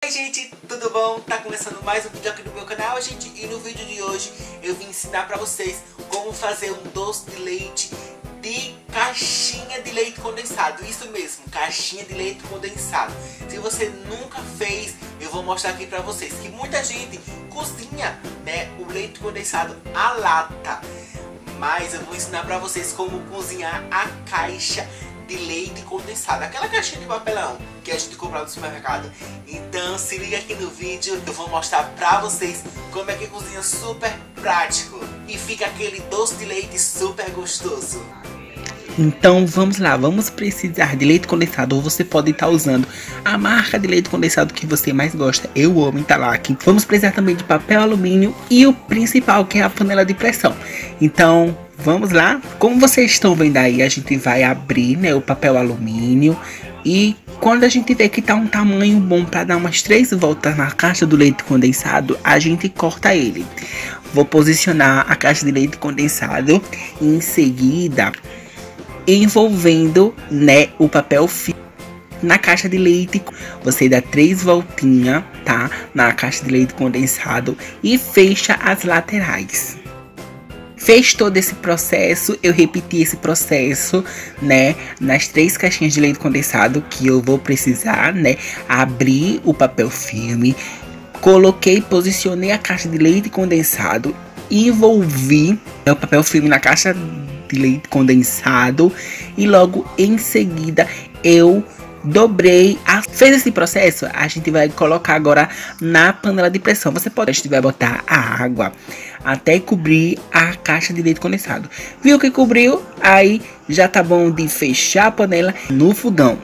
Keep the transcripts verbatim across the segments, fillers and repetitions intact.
Oi gente, tudo bom? Tá começando mais um vídeo aqui no meu canal, gente. E no vídeo de hoje eu vim ensinar pra vocês como fazer um doce de leite de caixinha de leite condensado. Isso mesmo, caixinha de leite condensado. Se você nunca fez, eu vou mostrar aqui pra vocês que muita gente cozinha, né, o leite condensado à lata. Mas eu vou ensinar pra vocês como cozinhar a caixa de leite condensado, aquela caixinha de papelão que a gente compra no supermercado. Então se liga aqui no vídeo, eu vou mostrar pra vocês como é que cozinha super prático e fica aquele doce de leite super gostoso. Então vamos lá, vamos precisar de leite condensado, ou você pode estar usando a marca de leite condensado que você mais gosta. Eu amo Italac. Vamos precisar também de papel alumínio e o principal, que é a panela de pressão. Então vamos lá. Como vocês estão vendo aí, a gente vai abrir, né, o papel alumínio, e quando a gente vê que tá um tamanho bom para dar umas três voltas na caixa do leite condensado, a gente corta ele. Vou posicionar a caixa de leite condensado e em seguida envolvendo, né, o papel filme na caixa de leite. Você dá três voltinhas, tá, na caixa de leite condensado e fecha as laterais. Fez todo esse processo, eu repeti esse processo, né, nas três caixinhas de leite condensado que eu vou precisar, né, abrir o papel filme, coloquei, posicionei a caixa de leite condensado, envolvi o papel filme na caixa de leite condensado e logo em seguida eu dobrei. A... Fez esse processo, a gente vai colocar agora na panela de pressão. Você pode, a gente vai botar a água até cobrir a caixa de leite condensado. Viu que cobriu? Aí já tá bom de fechar a panela no fogão.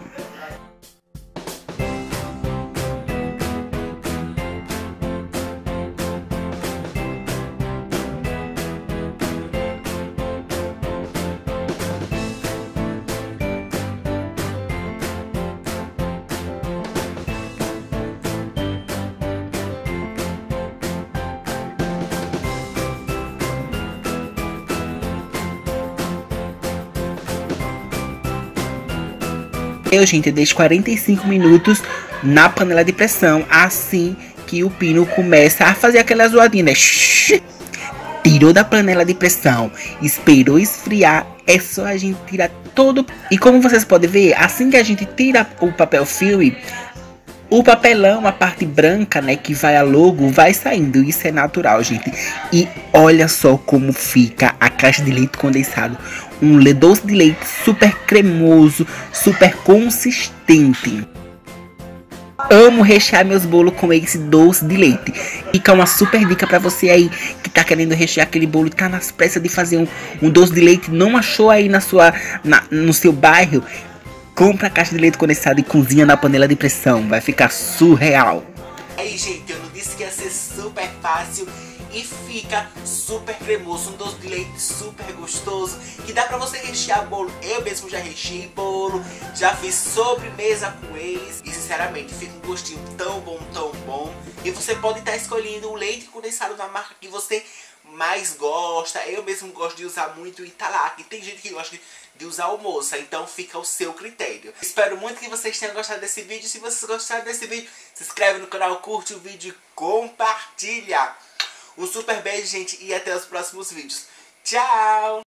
Eu, gente, deixo quarenta e cinco minutos na panela de pressão, assim que o pino começa a fazer aquela zoadinha, né? Shhh. Tirou da panela de pressão, esperou esfriar, é só a gente tirar todo. E como vocês podem ver, assim que a gente tira o papel filme, o papelão, a parte branca, né, que vai a logo, vai saindo. Isso é natural, gente. E olha só como fica a caixa de leite condensado. Um doce de leite super cremoso, super consistente. Amo rechear meus bolos com esse doce de leite. Fica uma super dica pra você aí que tá querendo rechear aquele bolo e tá nas pressas de fazer um, um doce de leite. Não achou aí na sua, na, no seu bairro? Compra a caixa de leite condensado e cozinha na panela de pressão. Vai ficar surreal. Aí gente, eu não disse que ia ser super fácil e fica super cremoso, um doce de leite super gostoso, que dá pra você rechear bolo. Eu mesmo já recheei bolo, já fiz sobremesa com eles e sinceramente fica um gostinho tão bom, tão bom. E você pode estar escolhendo o leite condensado da marca que você mais gosta. Eu mesmo gosto de usar muito o Italac, tem gente que gosta de, de usar o Moça, então fica ao seu critério. Espero muito que vocês tenham gostado desse vídeo. Se vocês gostaram desse vídeo, se inscreve no canal, curte o vídeo e compartilha. Um super beijo, gente, e até os próximos vídeos. Tchau!